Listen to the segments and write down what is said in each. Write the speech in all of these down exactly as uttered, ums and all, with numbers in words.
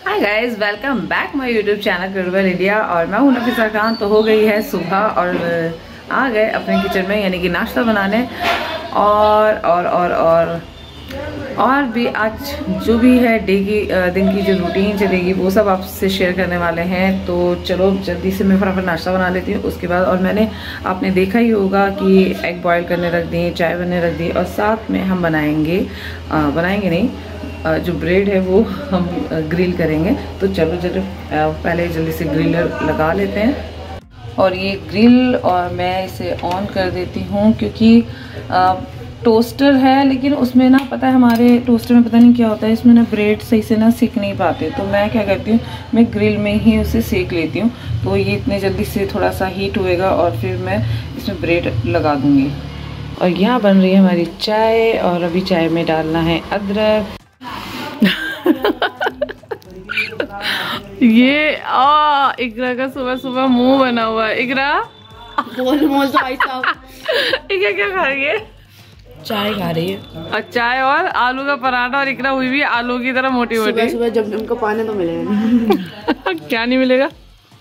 Hi guys, welcome back my YouTube channel credible India. और मैं हूं नफीसा खान। तो हो गई है सुबह और आ गए अपने किचन में, यानी कि नाश्ता बनाने। और और और और और भी आज जो भी है डे की दिन की जो रूटीन चलेगी वो सब आपसे शेयर करने वाले हैं। तो चलो जल्दी से मैं फटाफट नाश्ता बना लेती हूँ। उसके बाद और मैंने आपने देखा ही होगा कि एग बॉयल करने रख दिए, चाय बनने रख दी, और साथ में हम बनाएंगे आ, बनाएंगे नहीं जो ब्रेड है वो हम ग्रिल करेंगे। तो चलो चलो पहले जल्दी से ग्रिलर लगा लेते हैं। और ये ग्रिल और मैं इसे ऑन कर देती हूँ क्योंकि आ, टोस्टर है, लेकिन उसमें ना पता है हमारे टोस्टर में पता नहीं क्या होता है, इसमें ना ब्रेड सही से ना सेक नहीं पाते। तो मैं क्या करती हूँ, मैं ग्रिल में ही उसे सेक लेती हूँ। तो ये इतने जल्दी से थोड़ा सा हीट होएगा और फिर मैं इसमें ब्रेड लगा दूँगी। और यहाँ बन रही है हमारी चाय, और अभी चाय में डालना है अदरक। ये आ इकरा का सुबह सुबह मुंह बना हुआ है। इकरा बोल बोल तो भाई साहब। इकरा क्या खा रही है? चाय खा रही है। और चाय और आलू का पराठा। और इकरा हुई भी आलू की तरह मोटी मोटी। सुबह सुबह जब उनको पानी तो मिलेगा नहीं। क्या नहीं मिलेगा?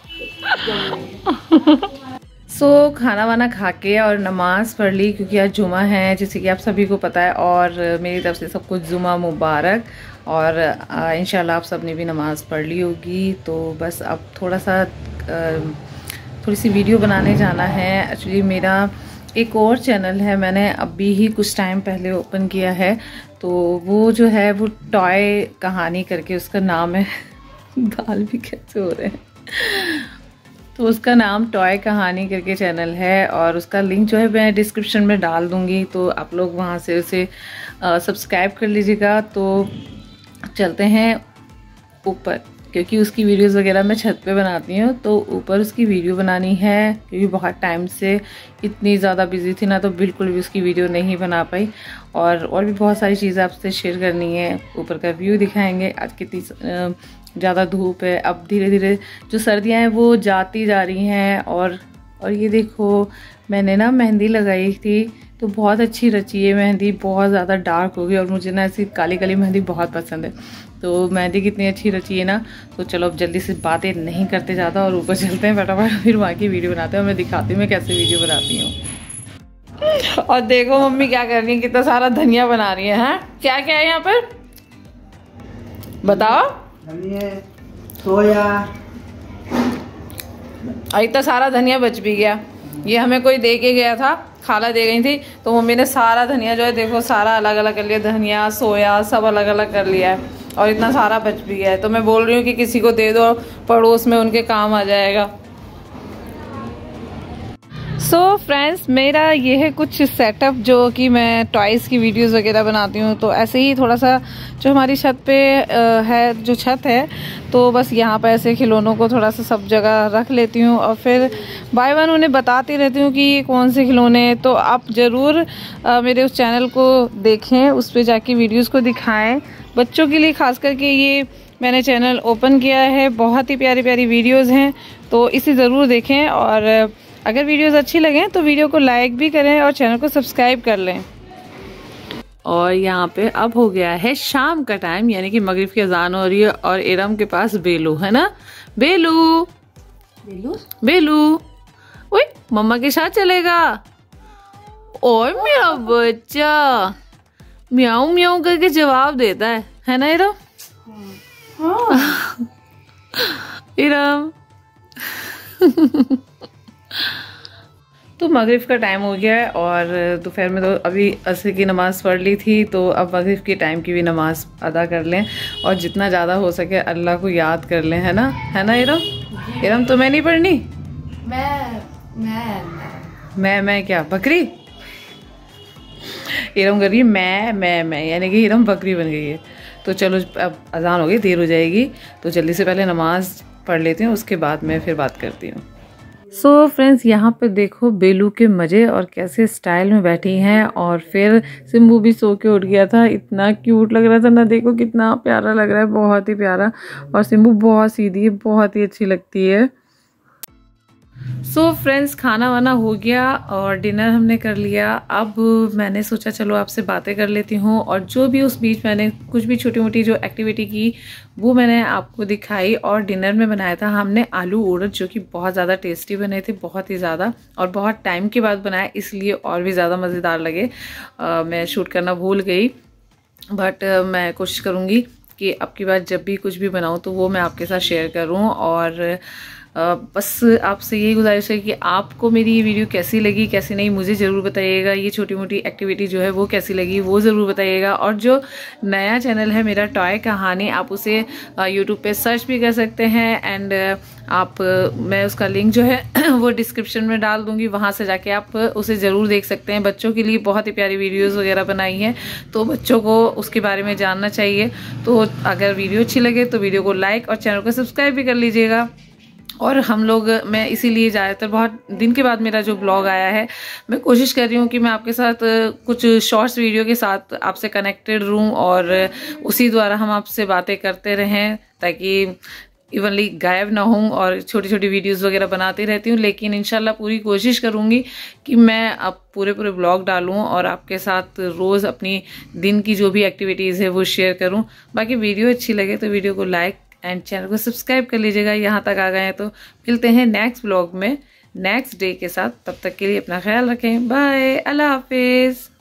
सो so, खाना वाना खा के और नमाज पढ़ ली, क्योंकि आज जुमा है जैसे कि आप सभी को पता है। और मेरी तरफ से सबको जुमा मुबारक। और इंशाल्लाह आप सब ने भी नमाज़ पढ़ ली होगी। तो बस अब थोड़ा सा थोड़ी सी वीडियो बनाने जाना है। एक्चुअली मेरा एक और चैनल है, मैंने अभी ही कुछ टाइम पहले ओपन किया है। तो वो जो है वो टॉय कहानी करके उसका नाम है। गाल भी कैसे हो रहे हैं। तो उसका नाम टॉय कहानी करके चैनल है, और उसका लिंक जो है मैं डिस्क्रिप्शन में डाल दूँगी। तो आप लोग वहाँ से उसे सब्सक्राइब कर लीजिएगा। तो चलते हैं ऊपर, क्योंकि उसकी वीडियोस वगैरह मैं छत पे बनाती हूँ। तो ऊपर उसकी वीडियो बनानी है, क्योंकि बहुत टाइम से इतनी ज़्यादा बिजी थी ना, तो बिल्कुल भी उसकी वीडियो नहीं बना पाई। और और भी बहुत सारी चीज़ें आपसे शेयर करनी है। ऊपर का व्यू दिखाएंगे। आज कितनी ज़्यादा धूप है। अब धीरे धीरे जो सर्दियाँ हैं वो जाती जा रही हैं। और और ये देखो, मैंने ना मेहंदी लगाई थी, तो बहुत अच्छी रची है मेहंदी, बहुत ज़्यादा डार्क हो गई। और मुझे ना ऐसी काली काली मेहंदी बहुत पसंद है। तो मेहंदी कितनी अच्छी रची है ना। तो चलो अब जल्दी से बातें नहीं करते ज़्यादा और ऊपर चलते हैं फटाफट, फिर वहाँ की वीडियो बनाते हैं। और मैं दिखाती हूँ मैं कैसे वीडियो बनाती हूँ। और देखो मम्मी क्या कर रही है, कितना सारा धनिया बना रही है। हाँ, क्या क्या है यहाँ पर बताओ? सोया। और इतना सारा धनिया बच भी गया। ये हमें कोई दे के गया था, खाला दे गई थी। तो मम्मी ने सारा धनिया जो है देखो सारा अलग अलग कर लिया। धनिया सोया सब अलग अलग कर लिया है, और इतना सारा बच भी गया है। तो मैं बोल रही हूँ कि किसी को दे दो, पड़ोस में उनके काम आ जाएगा। सो so फ्रेंड्स, मेरा ये है कुछ सेटअप जो कि मैं टॉयज़ की वीडियोस वगैरह बनाती हूँ। तो ऐसे ही थोड़ा सा जो हमारी छत पे है, जो छत है, तो बस यहाँ पर ऐसे खिलौनों को थोड़ा सा सब जगह रख लेती हूँ। और फिर बाय वन उन्हें बताती रहती हूँ कि ये कौन से खिलौने हैं। तो आप ज़रूर मेरे उस चैनल को देखें, उस पर जाके वीडियोज़ को दिखाएँ। बच्चों के लिए खास करके ये मैंने चैनल ओपन किया है। बहुत ही प्यारी प्यारी वीडियोज़ हैं, तो इसे ज़रूर देखें। और अगर वीडियोस अच्छी लगें तो वीडियो को लाइक भी करें और चैनल को सब्सक्राइब कर लें। और यहाँ पे अब हो गया है शाम का टाइम, यानी कि मगरिब की अजान हो रही है। और इरम के पास बेलू है ना। बेलू बेलू बेलू ओए मम्मा के साथ चलेगा। और मेरा बच्चा म्याऊ म्याऊ करके जवाब देता है है ना इरम? हाँ। इरम तो मगरिब का टाइम हो गया है, और दोपहर में तो अभी असर की नमाज़ पढ़ ली थी। तो अब मगरिब के टाइम की भी नमाज़ अदा कर लें, और जितना ज़्यादा हो सके अल्लाह को याद कर लें, है ना? है ना इरम? इरम तुम्हें नहीं पढ़नी? मैं मैं मैं मैं क्या बकरी? इरम कर रही है मैं मैं मैं यानी कि इरम बकरी बन गई है। तो चलो अब अजान हो गई, देर हो जाएगी, तो जल्दी से पहले नमाज़ पढ़ लेती हूँ, उसके बाद मैं फिर बात करती हूँ। सो so फ्रेंड्स, यहाँ पे देखो बेलू के मज़े, और कैसे स्टाइल में बैठी हैं। और फिर सिम्बू भी सो के उठ गया था, इतना क्यूट लग रहा था ना। देखो कितना प्यारा लग रहा है, बहुत ही प्यारा। और सिम्बू बहुत सीधी है, बहुत ही अच्छी लगती है। सो so फ्रेंड्स, खाना वाना हो गया और डिनर हमने कर लिया। अब मैंने सोचा चलो आपसे बातें कर लेती हूँ, और जो भी उस बीच मैंने कुछ भी छोटी मोटी जो एक्टिविटी की वो मैंने आपको दिखाई। और डिनर में बनाया था हमने आलू उड़द, जो कि बहुत ज़्यादा टेस्टी बने थे, बहुत ही ज़्यादा, और बहुत टाइम के बाद बनाया इसलिए और भी ज़्यादा मज़ेदार लगे। आ, मैं शूट करना भूल गई, बट मैं कोशिश करूँगी कि अब की बार जब भी कुछ भी बनाऊँ तो वो मैं आपके साथ शेयर करूँ। और Uh, बस आपसे यही गुजारिश है कि आपको मेरी ये वीडियो कैसी लगी, कैसी नहीं, मुझे ज़रूर बताइएगा। ये छोटी मोटी एक्टिविटी जो है वो कैसी लगी वो ज़रूर बताइएगा। और जो नया चैनल है मेरा टॉय कहानी, आप उसे यूट्यूब पे सर्च भी कर सकते हैं। एंड आप uh, मैं उसका लिंक जो है वो डिस्क्रिप्शन में डाल दूँगी, वहाँ से जाके आप उसे ज़रूर देख सकते हैं। बच्चों के लिए बहुत ही प्यारी वीडियोज़ वगैरह बनाई हैं, तो बच्चों को उसके बारे में जानना चाहिए। तो अगर वीडियो अच्छी लगे तो वीडियो को लाइक और चैनल को सब्सक्राइब भी कर लीजिएगा। और हम लोग, मैं इसीलिए ज़्यादातर बहुत दिन के बाद मेरा जो ब्लॉग आया है, मैं कोशिश कर रही हूँ कि मैं आपके साथ कुछ शॉर्ट्स वीडियो के साथ आपसे कनेक्टेड रहूँ, और उसी द्वारा हम आपसे बातें करते रहें, ताकि इवनली गायब ना हूँ। और छोटी छोटी वीडियोस वगैरह बनाती रहती हूँ, लेकिन इंशाल्लाह पूरी कोशिश करूँगी कि मैं अब पूरे पूरे ब्लॉग डालूँ और आपके साथ रोज़ अपनी दिन की जो भी एक्टिविटीज़ है वो शेयर करूँ। बाकी वीडियो अच्छी लगे तो वीडियो को लाइक एंड चैनल को सब्सक्राइब कर लीजिएगा। यहाँ तक आ गए हैं तो मिलते हैं नेक्स्ट ब्लॉग में नेक्स्ट डे के साथ। तब तक के लिए अपना ख्याल रखें। बाय, अल्लाह हाफिज़।